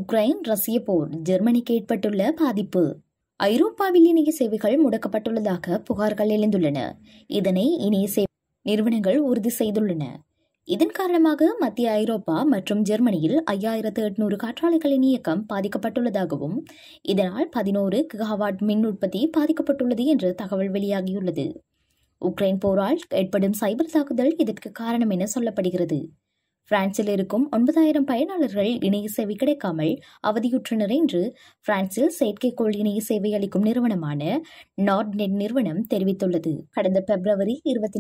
Ukraine ரஷ்ய போர் ஜெர்மனிக்கு ஏற்பட்டுள்ள பாதிப்பு. ஐரோப்பாவில் இணைய சேவைகள் முடக்கப்பட்டுள்ளதாக புகார்கள் எழுந்துள்ளன. இதனை இணைய சேவை நிறுவனங்கள் உறுதி செய்துள்ளன. இதன் காரணமாக மத்திய ஐரோப்பா மற்றும் ஜெர்மனியில் 5800 காற்றாலைகளின் இயக்கம் பாதிக்கப்பட்டுள்ளதாகவும் இதனால் 11 கிகாவாட் மின் உற்பத்தி பாதிக்கப்பட்டுள்ளது என்று தகவல் வெளியாகியுள்ளது. உக்ரைன் போரால் ஏற்படும் சைபர் தாக்குதல் இதற்கு காரணம் என சொல்லப்படுகிறது. பிரான்சில் இருக்கும் 9000 பயனாளர்கள் இணைய சேவை கிடைக்காமல் அவதியுற்றனர் என்று பிரான்சில் செயற்கைக்கோள் இணைய சேவை அளிக்கும் நிறுவனமான நார்ட்நெட் நிறுவனம் தெரிவித்துள்ளது. கடந்த பிப்ரவரி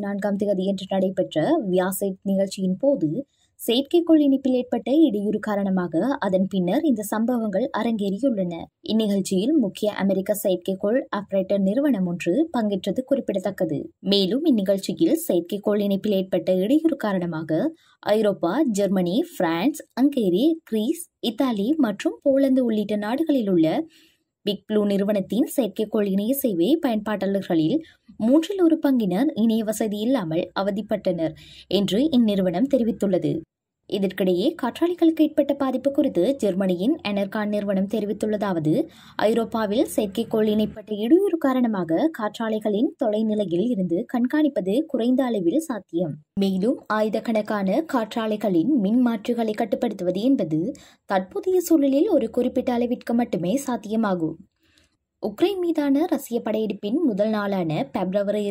24 நடைபெற்ற வியாசைட் நிகழ்ச்சியின் போது செயற்கைக்கோள் இணைப்பில் ஏற்பட்ட இடையூறு காரணமாக அதன் பின்னர் இந்த சம்பவங்கள் அரங்கேறியுள்ளன. இந்நிகழ்ச்சியில் முக்கிய அமெரிக்க செயற்கைக்கோள் ஆபரேட்டர் நிறுவனம் ஒன்று பங்கேற்றது குறிப்பிடத்தக்கது. மேலும் இந்நிகழ்ச்சியில் செயற்கைக்கோள் இணைப்பில் ஏற்பட்ட இடையூறு காரணமாக Europe, Germany, France, Hungary, Greece, Italy மற்றும் போலந்து உள்ளிட்ட நாடுகளில் உள்ள பிக் ப்ளூ நிறுவனத்தின் செயற்கைக்கோள் இணைய சேவை பயன்பாட்டாளர்களில் 1/3 இணைய வசதி இல்லாமல் அவதிப்பட்டனர் என்று இந்நிறுவனம் தெரிவித்துள்ளது. இதற்கிடையே காற்றாலைகளுக்கு ஏற்பட்ட பாதிப்பு குறித்து ஜெர்மனியின் எனர்கான் நிறுவனம் தெரிவித்துள்ளதாவது: ஐரோப்பாவில் செயற்கைக்கோள் இணைப்பட்ட இடையூறு காரணமாக காற்றாலைகளின் தொலைநிலையில் இருந்து கண்காணிப்பது குறைந்த அளவில் சாத்தியம். மேலும் ஆயிரக்கணக்கான காற்றாலைகளின் மின் மாற்றுகளை கட்டுப்படுத்துவது என்பது தற்போதைய சூழலில் ஒரு குறிப்பிட்ட அளவிற்கு மட்டுமே சாத்தியமாகும். உக்ரைன் மீதான ரஷ்ய படையெடுப்பின் முதல் நாளான பிப்ரவரி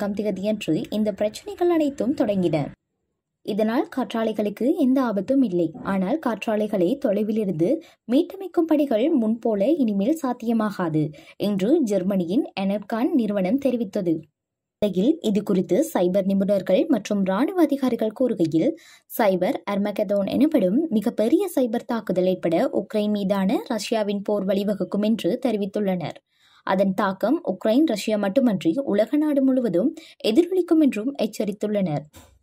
24 இந்த பிரச்சினைகள் அனைத்தும் தொடங்கின. இதனால் காற்றாலைகளுக்கு எந்த ஆபத்தும் இல்லை. ஆனால் காற்றாலைகளை தொலைவிலிருந்து மீட்டமைக்கும் பணிகள் முன்போல இனிமேல் சாத்தியமாகாது என்று ஜெர்மனியின் எனர்கான் நிறுவனம் தெரிவித்தது. இந்நிலையில் இது குறித்து சைபர் நிபுணர்கள் மற்றும் ராணுவ அதிகாரிகள் கூறுகையில், சைபர் அர்மகெதோன் எனப்படும் மிகப்பெரிய சைபர் தாக்குதல் ஏற்பட உக்ரைன் மீதான ரஷ்யாவின் போர் வழிவகுக்கும் என்று தெரிவித்துள்ளனர். அதன் தாக்கம் உக்ரைன், ரஷ்யா மட்டுமன்றி உலக நாடு முழுவதும் எதிரொலிக்கும் என்றும் எச்சரித்துள்ளனர்.